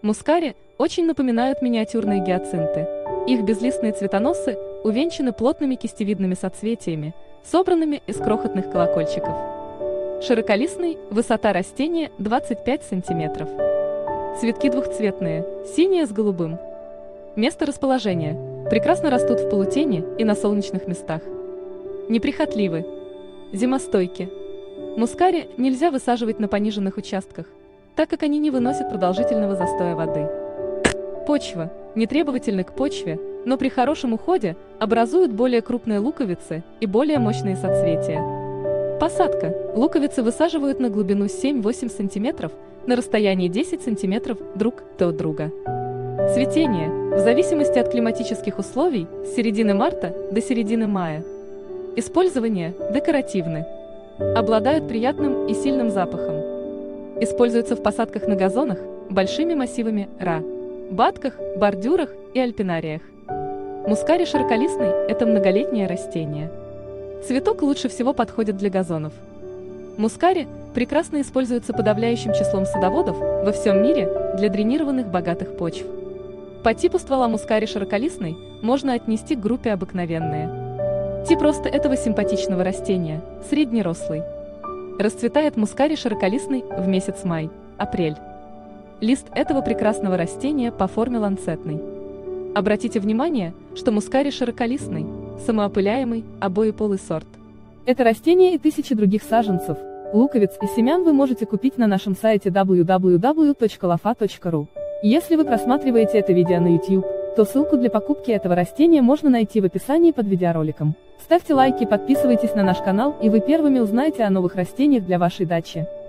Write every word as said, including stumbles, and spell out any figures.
Мускари очень напоминают миниатюрные гиацинты. Их безлистные цветоносы увенчаны плотными кистевидными соцветиями, собранными из крохотных колокольчиков. Широколистный, высота растения двадцать пять сантиметров. Цветки двухцветные, синие с голубым. Место расположения. Прекрасно растут в полутени и на солнечных местах. Неприхотливы. Зимостойки. Мускари нельзя высаживать на пониженных участках, так как они не выносят продолжительного застоя воды. Почва. Нетребовательны к почве, но при хорошем уходе образуют более крупные луковицы и более мощные соцветия. Посадка. Луковицы высаживают на глубину семь-восемь сантиметров, на расстоянии десять сантиметров друг от друга. Цветение. В зависимости от климатических условий, с середины марта до середины мая. Использование. Декоративны. Обладают приятным и сильным запахом. Используются в посадках на газонах, большими массивами ра, бадках, бордюрах и альпинариях. Мускари широколистный – это многолетнее растение. Цветок лучше всего подходит для газонов. Мускари прекрасно используются подавляющим числом садоводов во всем мире для дренированных богатых почв. По типу ствола мускари широколистный можно отнести к группе обыкновенные. Тип роста этого симпатичного растения – среднерослый. Расцветает мускари широколистный в месяц май-апрель. Лист этого прекрасного растения по форме ланцетный. Обратите внимание, что мускари широколистный, самоопыляемый, обоеполый сорт. Это растение и тысячи других саженцев, луковиц и семян вы можете купить на нашем сайте дабл ю дабл ю дабл ю точка лофа точка ру. Если вы просматриваете это видео на YouTube, то ссылку для покупки этого растения можно найти в описании под видеороликом. Ставьте лайки, подписывайтесь на наш канал, и вы первыми узнаете о новых растениях для вашей дачи.